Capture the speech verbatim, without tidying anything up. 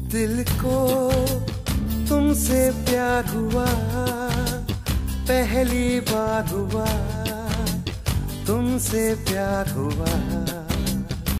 दिल को तुमसे प्यार हुआ, पहली बार हुआ, तुमसे प्यार हुआ।